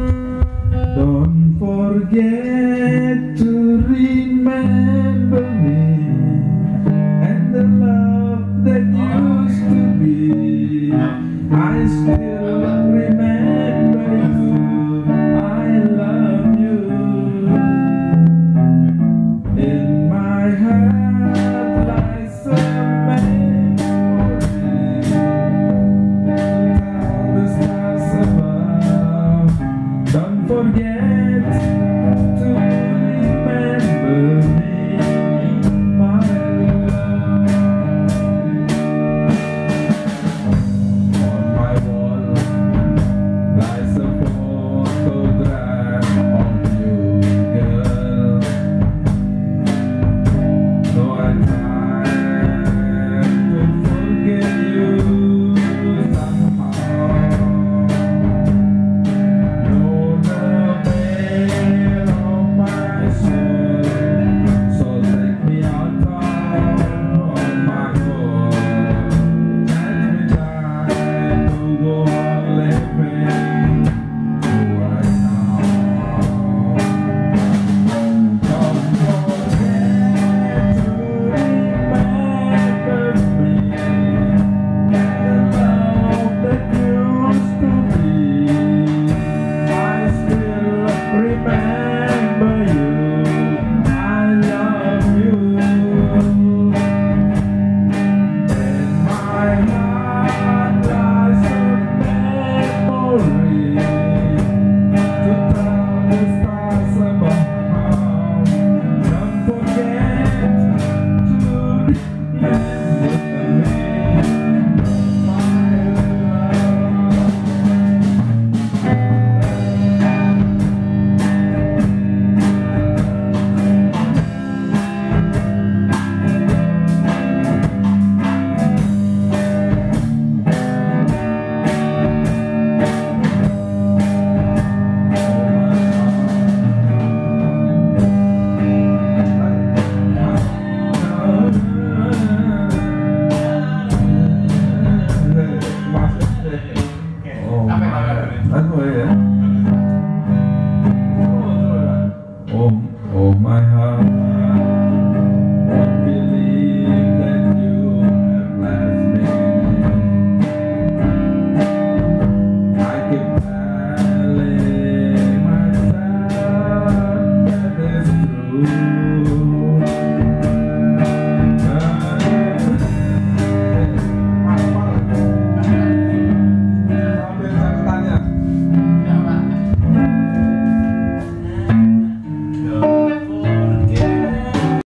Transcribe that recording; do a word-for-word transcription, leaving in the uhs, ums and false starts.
Don't forget to remember me and the love that used to be. I still remember you, I love you. In my heart lies a memory to tell the stars above. Don't forget